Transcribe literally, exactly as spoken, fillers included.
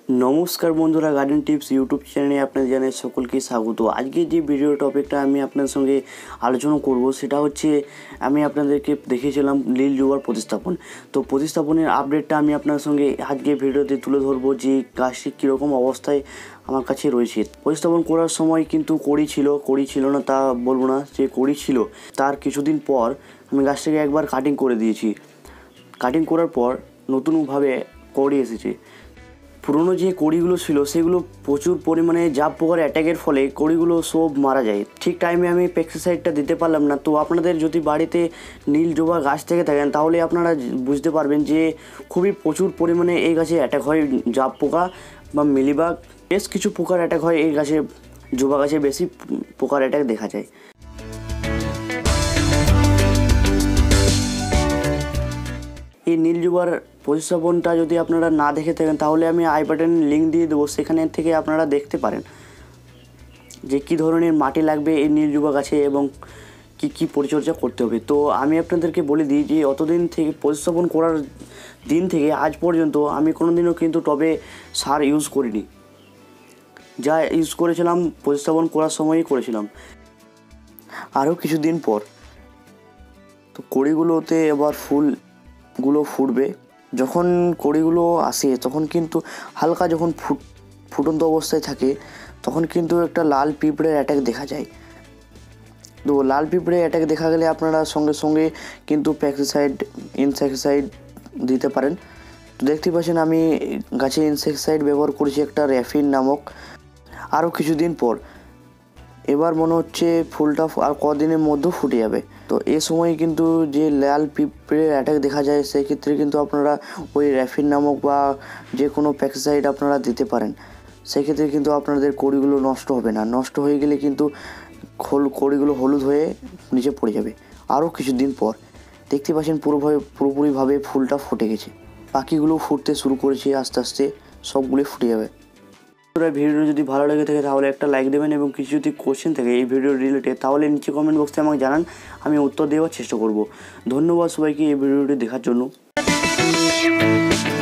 নমস্কার বন্ধুরা, garden tips YouTube চ্যানেলে আপনাদের জানাই সকলকে স্বাগত। আজকে যে ভিডিও টপিকটা আমি আপনাদের সঙ্গে আলোচনা করব সেটা হচ্ছে আমি আপনাদেরকে দেখিয়েছিলাম নীল জবার প্রতিস্থাপন। তো প্রতিস্থাপনের আপডেটটা আমি আপনার সঙ্গে আজকে ভিডিওতে তুলে ধরবো যে গাছটি কীরকম অবস্থায় আমার কাছে রয়েছে। প্রতিস্থাপন করার সময় কিন্তু কড়ি ছিল, কড়ি ছিল না তা বলবো না, যে কড়ি ছিল তার কিছুদিন পর আমি গাছটাকে একবার কাটিং করে দিয়েছি। কাটিং করার পর নতুনভাবে কড়ি এসেছে। পুরনো যে কড়িগুলো ছিল সেগুলো প্রচুর পরিমাণে জাপ পোকার অ্যাটাকের ফলে কড়িগুলো সব মারা যায়। ঠিক টাইমে আমি পেস্টিসাইডটা দিতে পারলাম না। তো আপনাদের যদি বাড়িতে নীল জবা গাছ থেকে থাকেন তাহলে আপনারা বুঝতে পারবেন যে খুবই প্রচুর পরিমাণে এই গাছে অ্যাটাক হয়। জাপ পোকা বা মিলিবাগ বেশ কিছু পোকার অ্যাটাক হয় এই গাছে, জবা গাছে বেশি পোকার অ্যাটাক দেখা যায়। এই নীল জবার প্রতিস্থাপনটা যদি আপনারা না দেখে থাকেন তাহলে আমি আই বাটনে লিঙ্ক দিয়ে দেবো, সেখানে থেকে আপনারা দেখতে পারেন যে কী ধরনের মাটি লাগবে এই নীল জবা গাছে এবং কি কি পরিচর্যা করতে হবে। তো আমি আপনাদেরকে বলে দিই যে অতদিন থেকে প্রতিস্থাপন করার দিন থেকে আজ পর্যন্ত আমি কোনো দিনও কিন্তু টবে সার ইউজ করিনি। যা ইউজ করেছিলাম প্রতিস্থাপন করার সময়ই করেছিলাম। আরও কিছুদিন পর তো কড়িগুলোতে এবার ফুলগুলো ফুটবে। যখন কড়িগুলো আসে তখন কিন্তু হালকা যখন ফুট ফুটন্ত অবস্থায় থাকে তখন কিন্তু একটা লাল পিঁপড়ের অ্যাটাক দেখা যায়। তো লাল পিঁপড়ে অ্যাটাক দেখা গেলে আপনারা সঙ্গে সঙ্গে কিন্তু পেস্টিসাইড ইনসেক্টিসাইড দিতে পারেন। তো দেখতে পাচ্ছেন আমি গাছে ইনসেক্টিসাইড ব্যবহার করেছি একটা র্যাফিন নামক। আরও কিছুদিন পর এবার মনে হচ্ছে ফুলটা আর কদিনের মধ্যে ফুটে যাবে। তো এ সময় কিন্তু যে লাল পিঁপড়ের অ্যাটাক দেখা যায় সেক্ষেত্রে কিন্তু আপনারা ওই র্যাফিন নামক বা যে কোনো পেস্টিসাইড আপনারা দিতে পারেন। সেক্ষেত্রে কিন্তু আপনাদের কড়িগুলো নষ্ট হবে না। নষ্ট হয়ে গেলে কিন্তু খোল কড়িগুলো হলুদ হয়ে নিচে পড়ে যাবে। আরও কিছুদিন পর দেখতে পাচ্ছেন পুরোভাবে পুরোপুরিভাবে ফুলটা ফুটে গেছে, পাখিগুলো ফুটতে শুরু করেছে, আস্তে আস্তে সবগুলো ফুটে যাবে। ভিডিও যদি ভালো লেগে থাকে তাহলে একটা লাইক দেবেন এবং কিছু যদি কোশ্চেন থাকে এই ভিডিও রিলেটেড তাহলে নিচে কমেন্ট বক্সে আমাকে জানান, আমি উত্তর দেওয়ার চেষ্টা করব। ধন্যবাদ সবাইকে এই ভিডিওটি দেখার জন্য।